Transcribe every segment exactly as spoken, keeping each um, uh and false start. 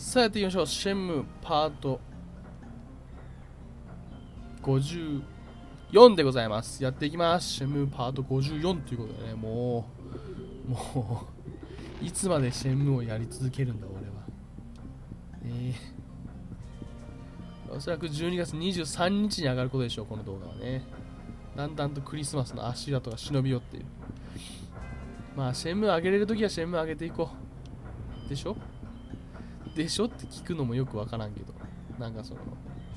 さあやっていきましょう。シェンムーパートごじゅうよんでございます。やっていきます。シェンムーパートごじゅうよんということでね、もうもういつまでシェンムーをやり続けるんだ俺は。えー、おそらくじゅうにがつにじゅうさんにちに上がることでしょう、この動画はね。だんだんとクリスマスの足跡が忍び寄っている。まあシェンムー上げれるときはシェンムー上げていこうでしょでしょって聞くのもよくわからんけど、なんかその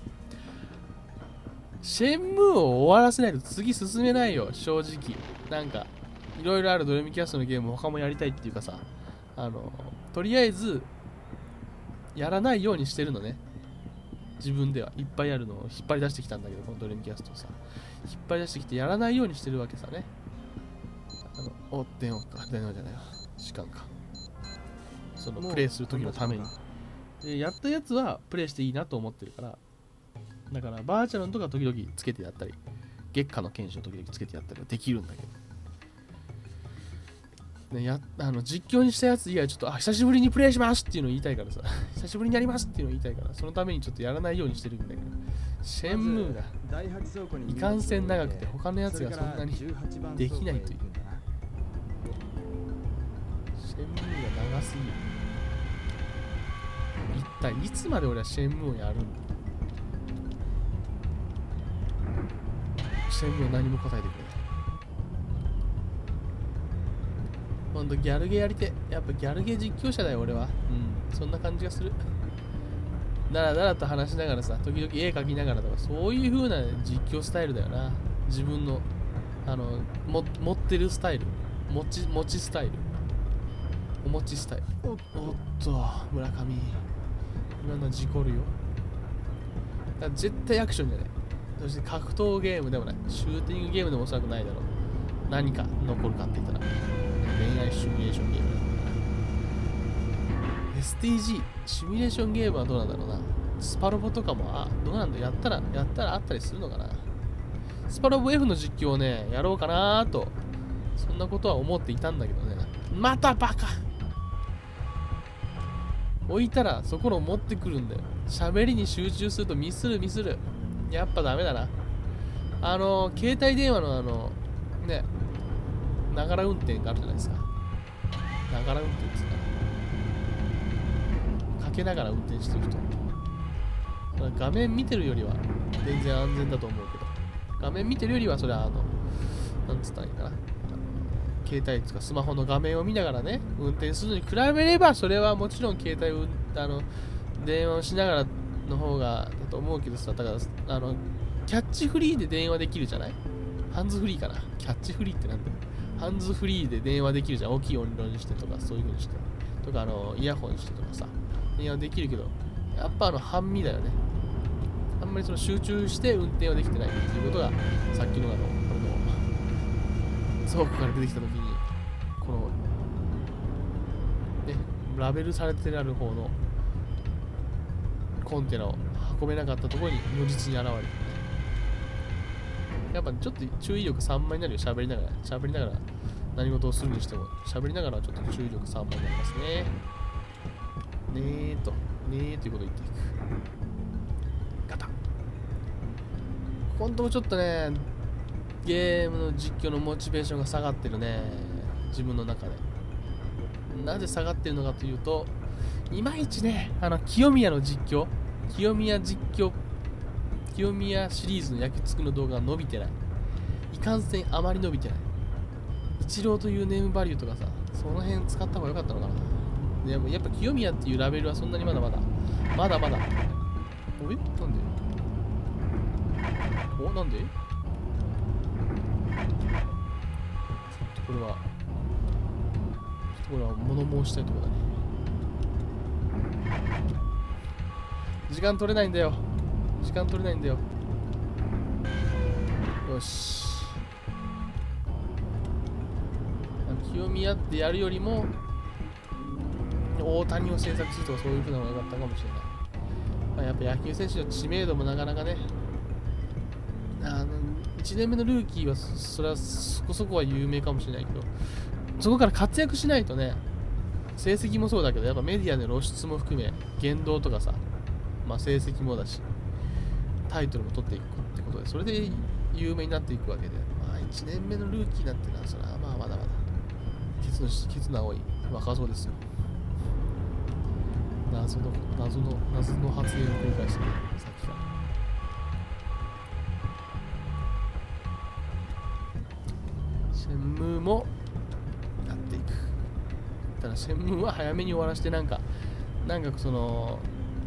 シェンムーを終わらせないと次進めないよ、正直。なんかいろいろあるドレミキャストのゲーム他もやりたいっていうかさ、あのとりあえずやらないようにしてるのね。自分ではいっぱいあるのを引っ張り出してきたんだけど、このドレミキャストをさ引っ張り出してきてやらないようにしてるわけさね。あのお電話か、電話じゃないわ、時間か、そのプレイする時のために。でやったやつはプレイしていいなと思ってるから、だからバーチャルのとか時々つけてやったり、月下の剣士を時々つけてやったりはできるんだけど、ね、やあの実況にしたやつ以外ちょっとあ久しぶりにプレイしますっていうのを言いたいからさ久しぶりにやりますっていうのを言いたいから、そのためにちょっとやらないようにしてるんだけど、シェンムーがいかんせん長くて他のやつがそんなにできないという。シェンムーが長すぎる。一体いつまで俺はシェンムーをやるんだ。シェンムーは何も答えてくれない。ほんとギャルゲーやりて、やっぱギャルゲー実況者だよ俺は。うん、そんな感じがする。だらだらと話しながらさ、時々絵描きながらとか、そういう風な実況スタイルだよな。自分のあのも持ってるスタイル、持ち持ちスタイル、お持ちスタイル。おっと村上今の事故るよ。だから絶対アクションじゃない。そして格闘ゲームでもない。シューティングゲームでもおそらくないだろう。何か残るかって言ったら恋愛シミュレーションゲームだから。エスティージー シミュレーションゲームはどうなんだろうな。スパロボとかもあどうなんだ、やったらやったらあったりするのかな。スパロボ F の実況をねやろうかなと、そんなことは思っていたんだけどね。またバカ置いたらそこの持ってくるんだよ。喋りに集中するとミスるミスる。やっぱダメだな。あの携帯電話のあのねながら運転があるじゃないですか。ながら運転ですからかけながら運転してる人、画面見てるよりは全然安全だと思うけど、画面見てるよりはそれはあのなんつったらいいかな、携帯とかスマホの画面を見ながらね運転するのに比べれば、それはもちろん携帯をあの電話をしながらの方がだと思うけどさ、だからあのキャッチフリーで電話できるじゃない。ハンズフリーかな、キャッチフリーってなんだよ。ハンズフリーで電話できるじゃん。大きい音量にしてとかそういう風にしてとか、あのイヤホンにしてとかさ電話できるけど、やっぱあの半身だよね。あんまりその集中して運転はできてないっていうことが、さっきのあのこの倉庫から出てきた時にこのねラベルされてある方のコンテナを運べなかったところに如実に現れて、やっぱちょっと注意力散漫になるよ。喋りながら喋りながら何事をするにしても喋りながらちょっと注意力散漫になりますね。ねーとねーということを言っていく。ガタッ。ここんとこちょっとねゲームの実況のモチベーションが下がってるね、自分の中で。なぜ下がってるのかというと、いまいちねあの清宮の実況、清宮実況清宮シリーズの焼き付くの動画が伸びてない。いかんせんあまり伸びてない。一郎というネームバリューとかさ、その辺使った方が良かったのかな。でもやっぱ清宮っていうラベルはそんなにまだまだまだまだおえなんでおなんでこれはこれは物申したいところだね。時間取れないんだよ。時間取れないんだよ。よし。清宮ってやるよりも大谷を制作するとかそういう風なのが良かったかもしれない。まあ、やっぱ野球選手の知名度もなかなかね、あのいちねんめのルーキーはそれはそこそこは有名かもしれないけど、そこから活躍しないとね成績もそうだけど、やっぱメディアで露出も含め、言動とかさ、まあ成績もだし、タイトルも取っていくってことで、それで有名になっていくわけで、まあいちねんめのルーキーなんてのは、それはまあまだまだ、ケツの、ケツの青い若そうですよ。謎の、謎の、謎の発言を繰り返してね、さっきから。シェンムーもやっていく。ただシェンムーは早めに終わらせて、なんかなんかその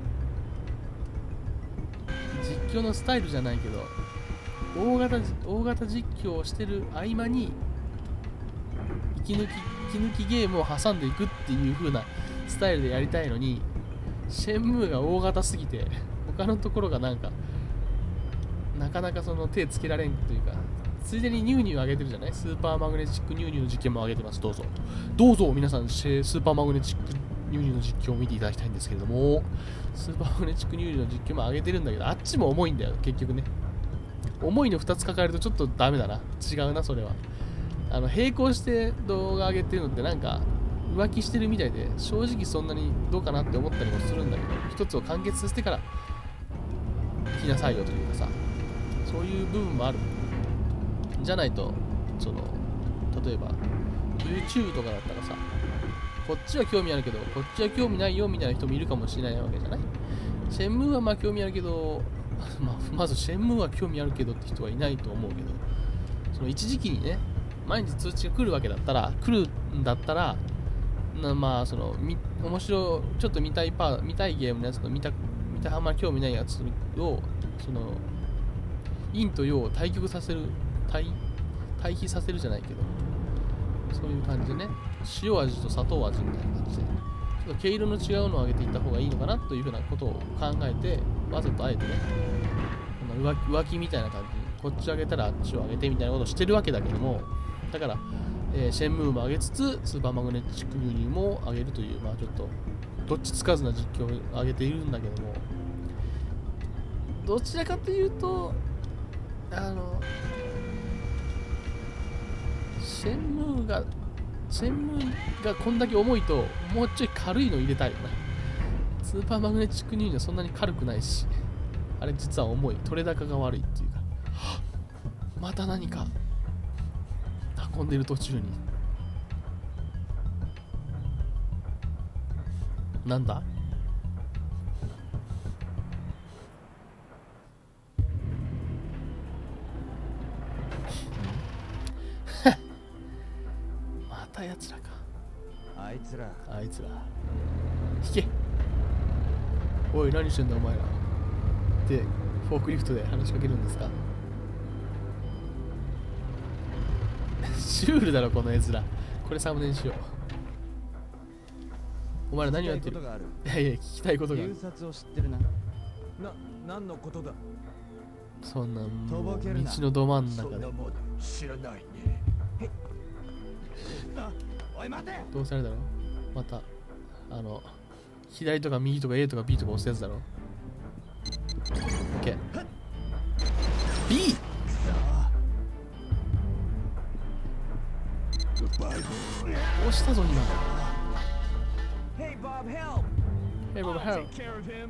実況のスタイルじゃないけど、大型大型実況をしてる合間に息抜き息抜きゲームを挟んでいくっていう風なスタイルでやりたいのに、シェンムーが大型すぎて他のところがなんかなかなかその手つけられんというか、ついでにニューニュー上げてるじゃない。スーパーマグネチックニューニューの実験も上げてます。どうぞどうぞ皆さん、スーパーマグネチックニューニューの実況を見ていただきたいんですけれども、スーパーマグネチックニューニューの実況も上げてるんだけど、あっちも重いんだよ結局ね。重いのふたつ抱えるとちょっとダメだな。違うなそれは。あの並行して動画上げてるのってなんか浮気してるみたいで、正直そんなにどうかなって思ったりもするんだけど、一つを完結させてから行きなさいよというかさ、そういう部分もある。じゃないと、その例えば YouTube とかだったらさ、こっちは興味あるけどこっちは興味ないよみたいな人もいるかもしれないわけじゃない。シェンムーはまあ興味あるけど、まあ、まずシェンムーは興味あるけどって人はいないと思うけど、その一時期にね、毎日通知が来るわけだったら、来るんだったら、なまあそのみ面白いちょっと見たいパー見たいゲームのやつと見た見たあんまり興味ないやつを、その陰と陽を対極させる、対対比させるじゃないけど、そういう感じでね、塩味と砂糖味みたいな感じで、ちょっと毛色の違うのを上げていった方がいいのかなというふうなことを考えて、わざとあえてね、浮気、浮気みたいな感じに、こっち上げたらあっちを上げてみたいなことをしてるわけだけども、だから、えー、シェンムーも上げつつ、スーパーマグネチックニューニューも上げるという、まあちょっと、どっちつかずな実況を上げているんだけども、どちらかというと、あの、シェンムーが、シェンムーがこんだけ重いと、もうちょい軽いの入れたいよな。スーパーマグネチックニューニューはそんなに軽くないし、あれ実は重い。取れ高が悪いっていうか、また何か運んでる途中に。なんだまたやつらか。 あいつらあいつら引け。おい何してんだお前らで、フォークリフトで話しかけるんですか。シュールだろこの絵面。これサムネにしよう。お前ら何をやってる。いやいや聞きたいことがある。 入札を知ってるな。な、何のことだ。 そんなもう道のど真ん中で知らないね。おい待て。 どうせあれだろ、またあの左とか右とか A とか B とか押すやつだろ。 OK B 押したぞ今。 Hey Bob, help. Hey Bob, help. Take care of him.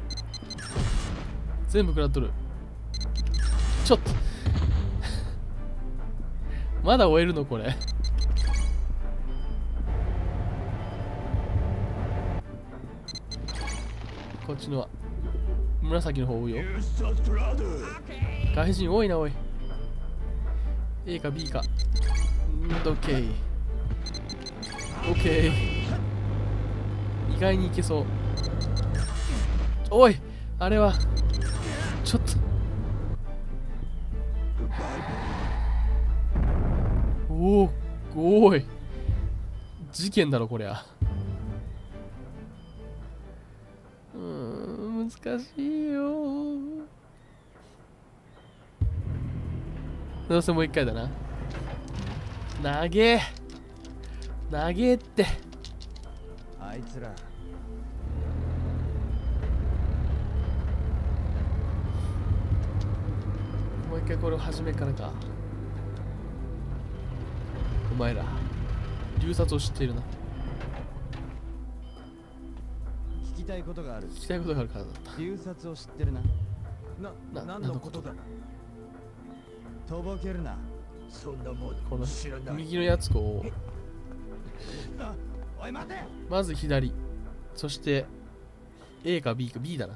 全部食らっとる。ちょっとまだ終えるのこれ。こっちのは紫の方追うよ。外人多いなおい。 A か B か。んー OK OK、 意外にいけそう。おいあれはちょっとおおおい事件だろこりゃ。うーん難しいよ。どうせもう一回だな。投げ投げって。 あいつらもう一回これを初めからか。お前ら流殺を知っているな。 きたいことがある。 聞きたいことがあるからだった。 流殺を知ってるな。な、 な何のことだ。とぼけるな。そんなもんこの知らない。 右のやつこう、 あ、おい待て。 まず左、そして A か B か B だな。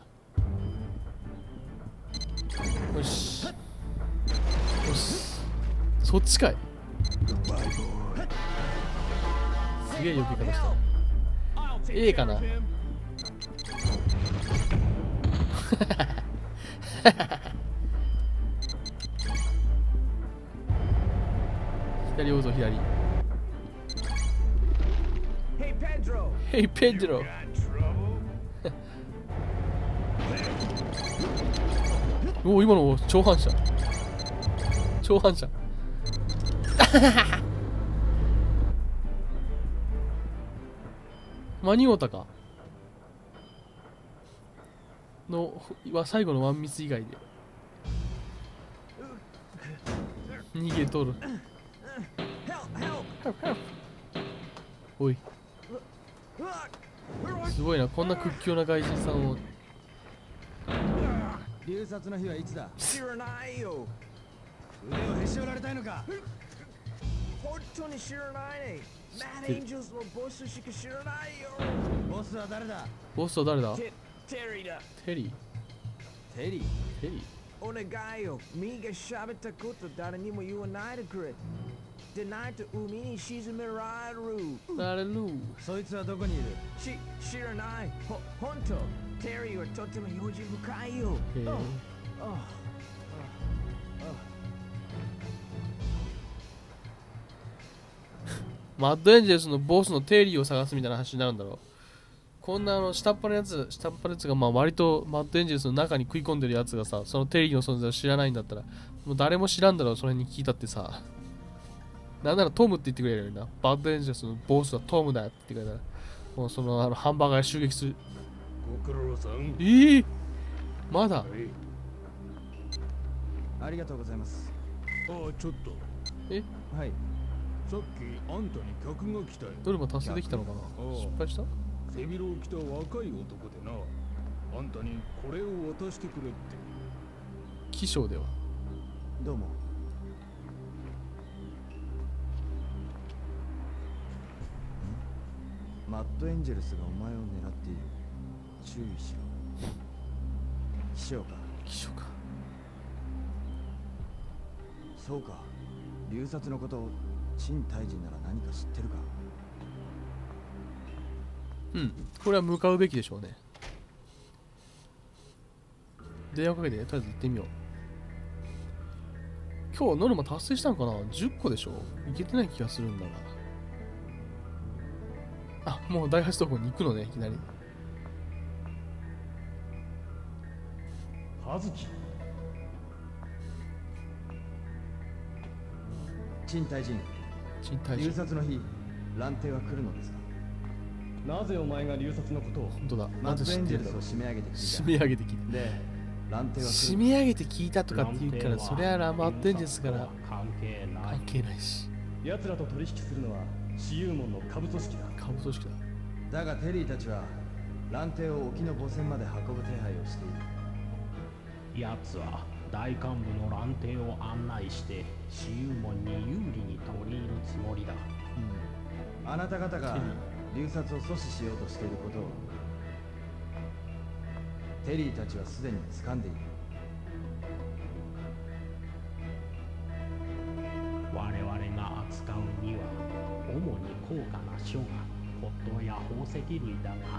よし。よし。そっちかい。すげえ避け方した。A かな。左どうぞ左。 Hey Pedro. Hey Pedro。おお、今の超反射。超反射。間に合うたかのは最後のワンミス以外で逃げとる。おい、すごいな、こんな屈強な外人さんを。 流殺の日はいつだ。知らないよ。腕をへし折られたいのか。本当に知らないね。マッドエンジェルズのボスしか知らないよ。ボスは誰だ。 ボスは誰だ。 テリーだ。 テリー。 テリー。 テリー。 お願いよ。ミが喋ったこと誰にも言わないでくれ。でないと海に沈められる。 られる。 そいつはどこにいる。し、知らない。ほ、ほんと。テリーはとても用心深いよ。 へえ。マッドエンジェルスのボスのテリーを探すみたいな話になるんだろう。こんなあの下っ端のやつ、下っ端のやつがまあ割とマッドエンジェルスの中に食い込んでるやつがさ、そのテリーの存在を知らないんだったら、もう誰も知らんだろう、それに聞いたってさ。なんならトムって言ってくれるよな。マッドエンジェルスのボスはトムだって言ってくれたら、もうそのあのハンバーガーが襲撃する。 ご苦労さん。 えー、まだ、 ありがとうございます。 ああ、ちょっと。 えはい。 さっきあんたに客が来たよ。 どれも達成できたのかな。失敗した。 背広を着た若い男でな、あんたにこれを渡してくれって。 気象では。 どうも。マッドエンジェルスがお前を狙っている。注意しろ。気象か。 気象か。 そうか。流殺のことを陳大臣なら何か知ってるか。 うん、これは向かうべきでしょうね。電話かけて、とりあえず行ってみよう。今日ノルマ達成したのかな ?じゅっ 個でしょ。いけてない気がするんだが。あ、もう第八東郷に行くのね、いきなり。 葉月。 陳大臣。 陳大臣。 流殺の日、乱帝は来るのですか。 なぜお前が流殺のことを。 本当だ。 マッなぜ知ドエンジェルってるんだろう。 スを締め上げて聞いた。 締め上げて聞いた。 で、乱帝は来締る。 め上げて聞いたとかって言うから、それはラマッドエンジェルスから関係ない。 関係ないし。 奴らと取引するのは私有門の下部組織だ。 下部組織だ。 だがテリーたちは乱帝を沖の母船まで運ぶ手配をしている。 奴は大幹部の乱帝を案内して私有門に有利に取り入るつもりだ。 あなた方が流殺を阻止しようとしていることをテリーたちはすでに掴んでいる。 我々が扱うには主に高価な書画、骨董や宝石類だが、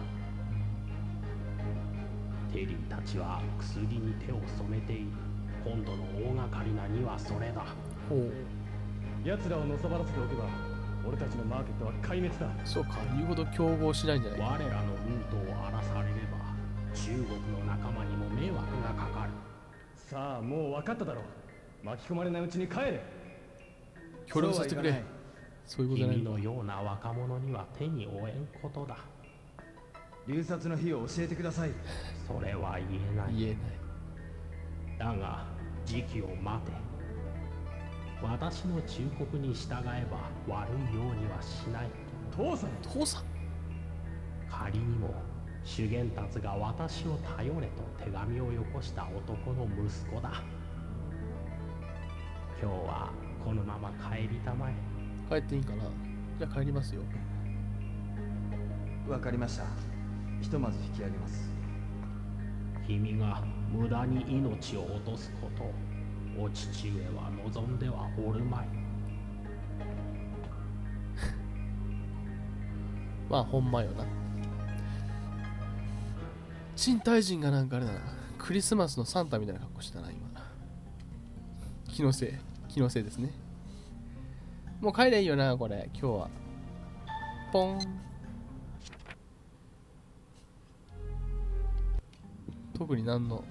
テリーたちは薬に手を染めている。今度の大掛かりなにはそれだ。 ほう。 奴らをのさばらせておけば俺たちのマーケットは壊滅だ。 そうか、言うほど競合しないんじゃない。 我らのルートを荒らされれば中国の仲間にも迷惑がかかる。 さあ、もう分かっただろう。巻き込まれないうちに帰れ。 協力させてくれ。そういうことじゃないの。 君のような若者には手に負えんことだ。 流殺の日を教えてください。 それは言えない。 言えない。 だが時期を待て。私の忠告に従えば悪いようにはしない。 父さん。 父さん。 仮にも修験たちが私を頼れと手紙をよこした男の息子だ。今日はこのまま帰りたまえ。 帰っていいかな。じゃあ帰りますよ。 わかりました。ひとまず引き上げます。 君が無駄に命を落とすことをお父上は望んではおるまい。 まあほんまよな。賃貸人がなんかあれだな、クリスマスのサンタみたいな格好してたな今。気のせい気のせいですね。もう帰れんよなこれ今日は。ポン。特に何の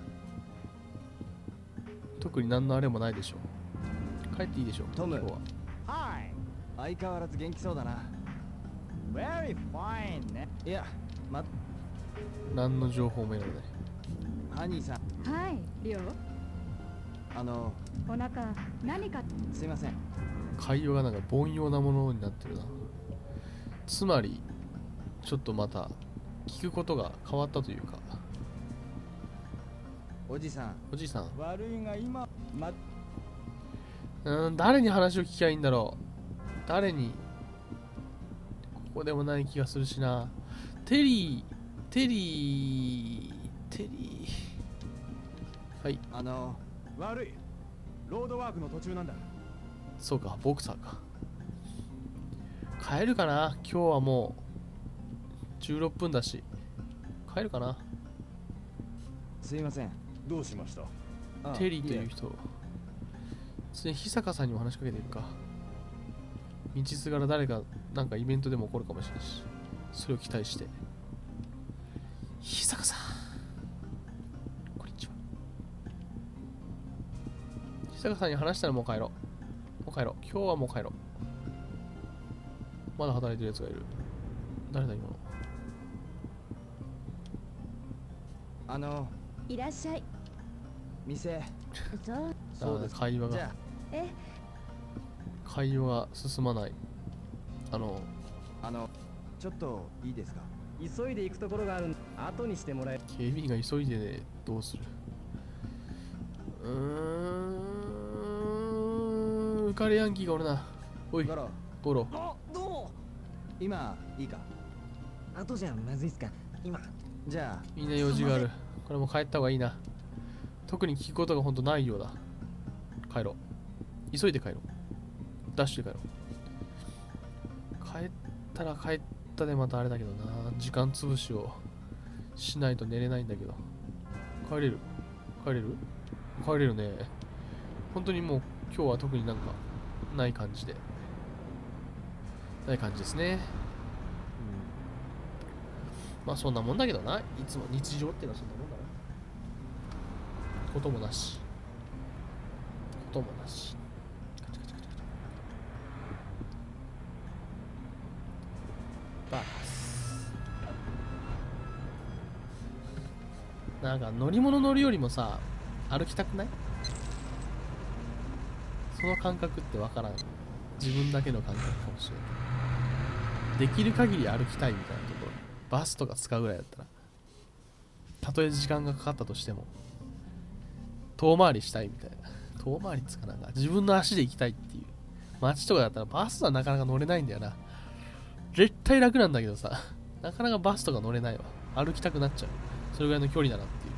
特に何のあれもないでしょう。帰っていいでしょうトム。 今日は。 はい。相変わらず元気そうだな。Very fine ね。いや、ま、 何の情報も得られない。 ハニーさん。 はい、リオ。 あの、 お腹何か。 すいません。 会話がなんか凡庸なものになってるな。つまりちょっとまた聞くことが変わったというか。 おじさん。 おじいさん。 悪いが今、ま、 うーん、誰に話を聞きゃいいんだろう。誰に。ここでもない気がするしな。テリー、テリー、テリー。はい。 あの、 悪い。ロードワークの途中なんだ。 そうか、ボクサーか。帰るかな。今日はもうじゅうろっぷんだし。帰るかな。 すいません。 どうしました？ あテリーというい人。つい日坂さんにも話しかけているか。道すがら誰かなんかイベントでも起こるかもしれないし、それを期待して。日坂さん、こんにちは。日坂さんに話したらもう帰ろう。もう帰ろう。今日はもう帰ろう。まだ働いてるやつがいる。誰だ今の。 あの、 いらっしゃい。 店。 そう。 そうです。 会話がじゃえ、 会話が進まない。あのあ、あの、ちょっといいですか？ 急いで行くところがあるん後にしてもらえ。 警備員が急いでね、どうする。うーん、浮かれヤンキーがおるな。おいゴロ。 ゴロ。 あ、どうも。 今、いいか？ 後じゃまずいっすか。今。 じゃあ、 みんな用事がある。これも帰った方がいいな。特に聞くことが本当ないようだ。帰ろう。急いで帰ろう。ダッシュで帰ろう。帰ったら帰ったでまたあれだけどな。時間潰しをしないと寝れないんだけど。帰れる帰れる帰れるね。本当にもう今日は特になんかない感じで。ない感じですね。うん。まあそんなもんだけどな。いつも日常っていうのはそんなもんだな。こともなし。こともなし。カチャカチャカチャカチャ。バース。なんか乗り物乗るよりもさ、歩きたくない？その感覚ってわからん。自分だけの感覚かもしれない。できる限り歩きたいみたいなところ。バスとか使うぐらいだったら、たとえ時間がかかったとしても遠回りしたいみたいな。遠回りっつかなんか自分の足で行きたいっていう。街とかだったらバスはなかなか乗れないんだよな。絶対楽なんだけどさ、なかなかバスとか乗れないわ。歩きたくなっちゃう。それぐらいの距離だなっていう。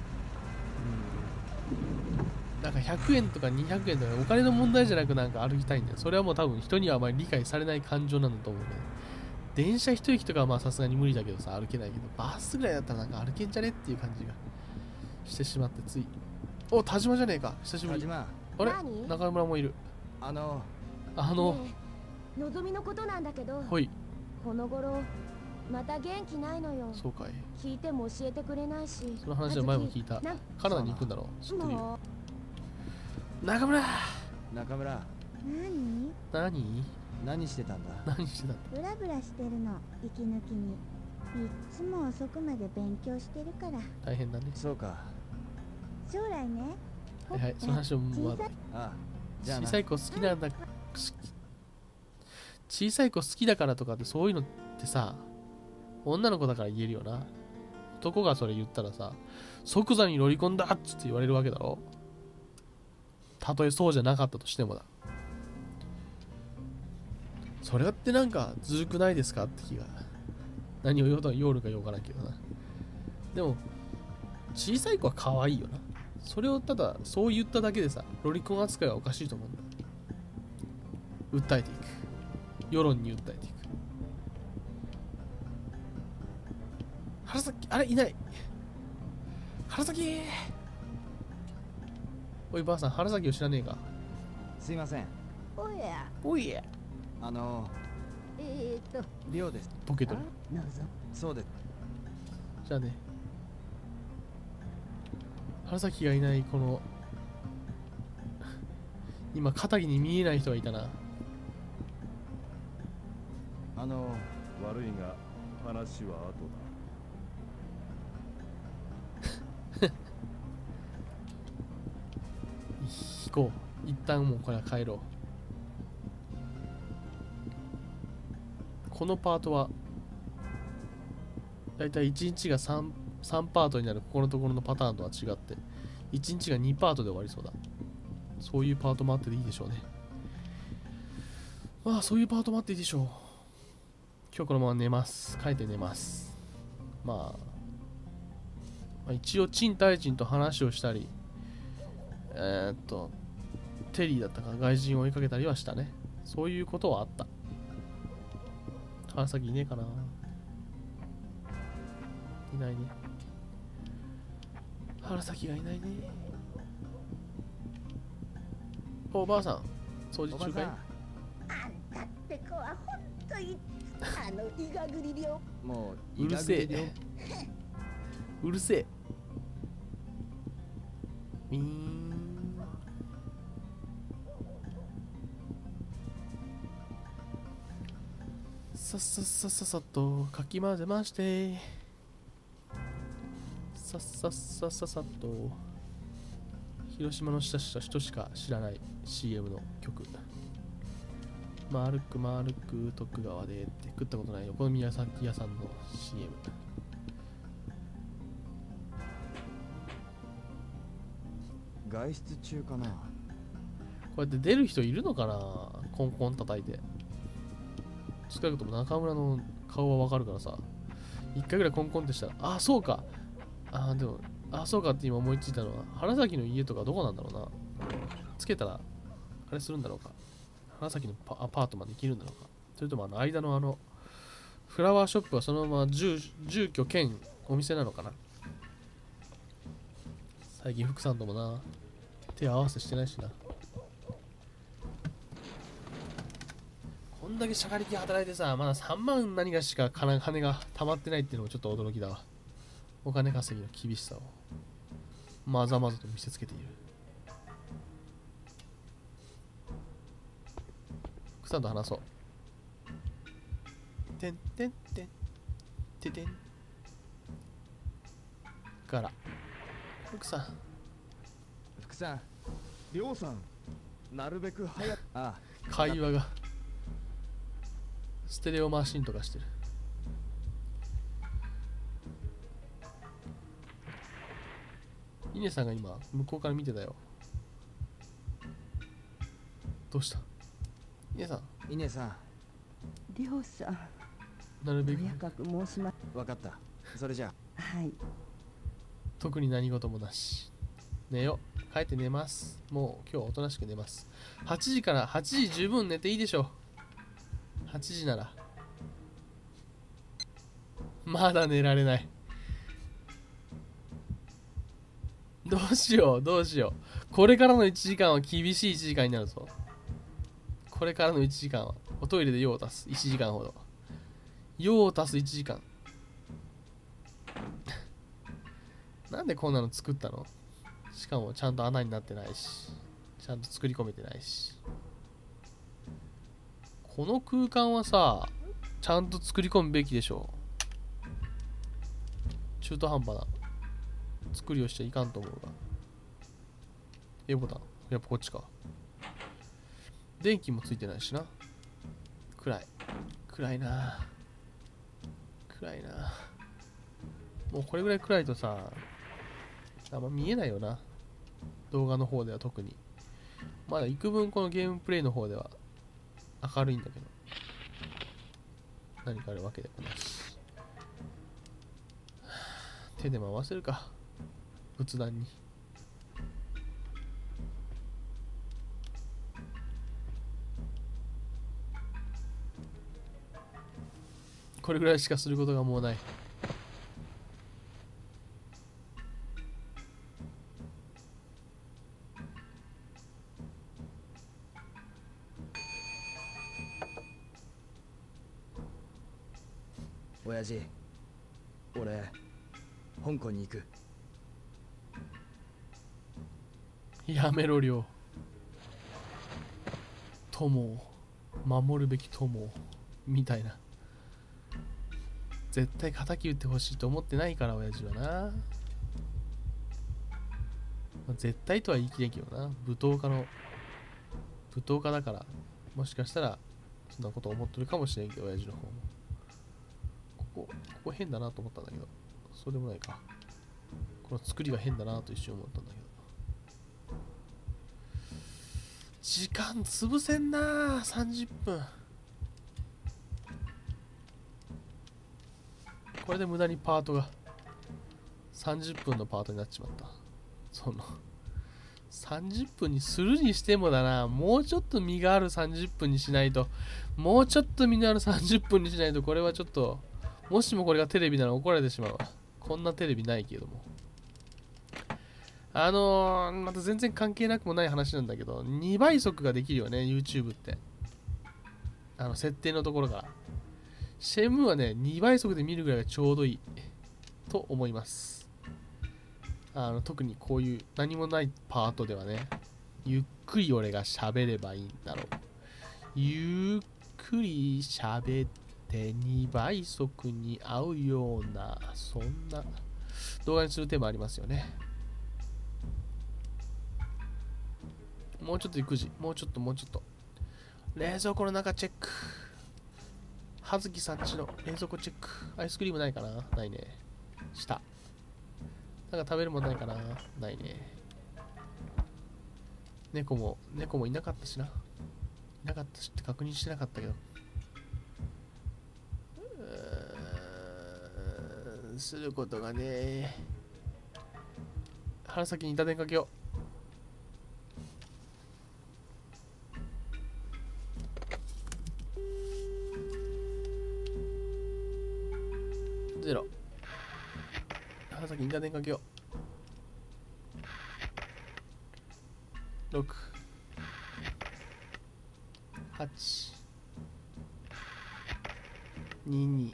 うん。なんかひゃくえんとかにひゃくえんとかお金の問題じゃなくなんか歩きたいんだよ。それはもう多分人にはあまり理解されない感情なんだと思うね。電車一駅とかはまあさすがに無理だけどさ、歩けないけど、バスぐらいだったらなんか歩けんじゃねっていう感じがしてしまってつい。お、田島じゃねえか。久しぶり。 田島。 あれ何？ 中村もいる。 あの、 あの、 ねえ、のぞみのことなんだけど、 ほい。 この頃また元気ないのよ。 そうかい。 聞いても教えてくれないし。 その話は前も聞いた。 なカナダに行くんだろう。知ってるよ。 も中村中村、 何？ 何何してたんだ？ 何してたの？ ブラブラしてるの、息抜きに。いっつも遅くまで勉強してるから。 大変だね。 そうか。 将来ね。 はいはい、その話をまだ。 ああ、じゃあな。 小さい子好きなんだ。小さい子好きだからとかってそういうのってさ、女の子だから言えるよな。 男がそれ言ったらさ、即座にロリコンだっつって言われるわけだろ。たとえそうじゃなかったとしてもだ。それってなんかずるくないですかって気が。何を言おうと言おうか言おうかなけどな。でも、小さい子は可愛いよな。それをただそう言っただけでさ、ロリコン扱いはおかしいと思うんだ。訴えていく。世論に訴えていく。原崎、あれいない。原崎。おいばあさん、原崎を知らねえか。 すいません。 おや、 おいえ。 あのえーと、 リオです。 ボケとる。 どうぞ。 そうです。 じゃあね。原崎がいないこの今肩着に見えない人がいたな。 あの悪いが話は後行こう。一旦もうこれは帰ろう。このパートはだいたいいちにちが 3, 3パートになるここのところのパターンとは違っていちにちがにパートで終わりそうだ。そういうパートもあっていいでしょうね。まあそういうパートもあっていいでしょう。今日このまま寝ます。帰って寝ます。まあ、まあ、一応陳大臣と話をしたりえー、っとテリーだったか外人を追いかけたりはしたね。そういうことはあった。原崎いねえかな。いないね。原崎がいないね。おばあさん、掃除中かい？ あんたって子はほんとにあのイガグリ病。 もううるせえ。うるせえ。みーん。さっさっさっさっさっとかき混ぜまして。さっさっさっさっさっと。広島の人しか知らない シーエム の曲。丸く丸く徳川でって食ったことないお好み焼き屋さんの シーエム。 外出中かな。 こうやって出る人いるのかな。コンコン叩いて。少なくとも中村の顔はわかるからさ。一回ぐらいコンコンってしたら、ああ、そうか。ああ、でも、ああ、そうかって今思いついたのは、原崎の家とかどこなんだろうな。つけたら、あれするんだろうか。原崎のパアパートまで行けるんだろうか。それともあの間のあの、フラワーショップはそのまま 住, 住居兼お店なのかな。最近福さんともな、手合わせしてないしな。こんだけしゃかりき働いてさ、まださんまん何がしか金が溜まってないっていうのもちょっと驚きだわ。お金稼ぎの厳しさをまざまざと見せつけている。福さんと話そう。てんてんてんててんから福さん福さん、りょうさん、なるべく早く。ああ、 会話がステレオマシンとかしてる。イネさんが今向こうから見てたよ。どうした？イネさん。 イネさん、 りょうさん、 なるべくとやかく申しま。 わかった。それじゃあ。 はい。 特に何事もなし。寝よう。帰って寝ます。もう今日はおとなしく寝ます。はちじからはちじ十分寝ていいでしょう。はちじなら。まだ寝られない。どうしよう、どうしよう。これからのいちじかんは厳しいいちじかんになるぞ。これからのいちじかんは、おトイレで用を足すいちじかんほど。用を足すいちじかん。なんでこんなの作ったの？しかもちゃんと穴になってないし、ちゃんと作り込めてないし。この空間はさ、ちゃんと作り込むべきでしょう。中途半端な作りをしちゃいかんと思うが。A ボタン、やっぱこっちか。電気もついてないしな。暗い。暗いな。暗いな。 もうこれぐらい暗いとさ、あんま見えないよな。動画の方では特に。まだ幾分このゲームプレイの方では明るいんだけど。何かあるわけでもないし。手で回せるか。仏壇に。これぐらいしかすることがもうない。 親父、俺香港に行く。 やめろ亮。友を守るべき友をみたいな。絶対敵撃ってほしいと思ってないから親父はな。まあ絶対とは言い切れんけどな。舞踏家の舞踏家だから、もしかしたらそんなこと思ってるかもしれんけど、親父の方も。ここ、ここ変だなと思ったんだけど、そうでもないか。この作りが変だなと一瞬思ったんだけど。時間潰せんな。さんじゅっぷん。これで無駄にパートがさんじゅっぷんのパートになっちまった。そのさんじゅっぷんにするにしてもだな、もうちょっと身があるさんじゅっぷんにしないと、もうちょっと身のあるさんじゅっぷんにしないと、これはちょっと、もしもこれがテレビなら怒られてしまうわ。こんなテレビないけども。あのー、また全然関係なくもない話なんだけど、にばい速ができるよね、YouTube って。あの、設定のところが。シェンムーはね、にばい速で見るぐらいがちょうどいいと思います。あの特にこういう何もないパートではね、ゆっくり俺が喋ればいいんだろう。ゆっくり喋ってにばい速に合うような、そんな動画にする手もありますよね。もうちょっといくじ、もうちょっともうちょっと。冷蔵庫の中チェック。はずきさんちの冷蔵庫チェック。アイスクリームないかな？ないね。下。なんか食べるもんないかな？ないね。猫も、猫もいなかったしな。いなかったしって確認してなかったけど。うーん、することがね。腹先に板電かけよう。ゼロ。腹先に板電かけよう。ろく、はち、にに、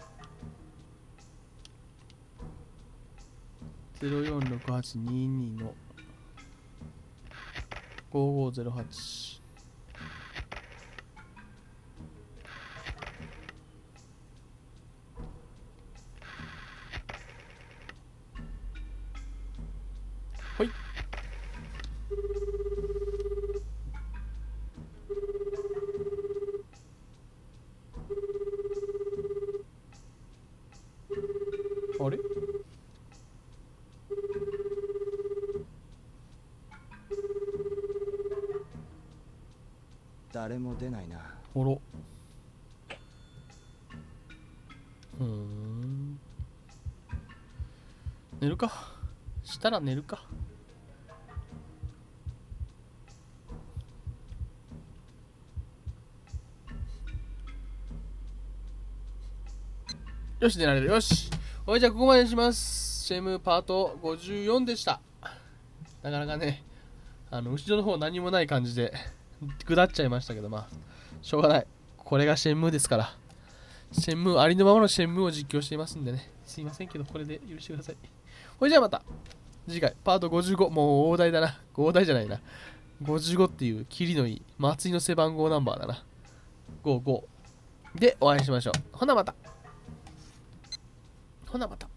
ゼロよんろくはちににのごごゼロはち。ほい。あれ？ 誰も出ないな。 おろ。うーん。寝るか。したら寝るか。よし、寝られる。よし。おい、じゃあここまでにします。シェムパートごじゅうよんでした。なかなかね、あの、後ろの方何もない感じで、下っちゃいましたけど、まあ、しょうがない。これがシェンムーですから。シェンムー、ありのままのシェンムーを実況していますんでね。すいませんけど、これで許してください。ほいじゃあまた、次回、パートごじゅうご。もう大台だな。大台じゃないな。ごじゅうごっていう、キリのいい、松井の背番号ナンバーだな。ごじゅうご。で、お会いしましょう。ほなまた。ほなまた。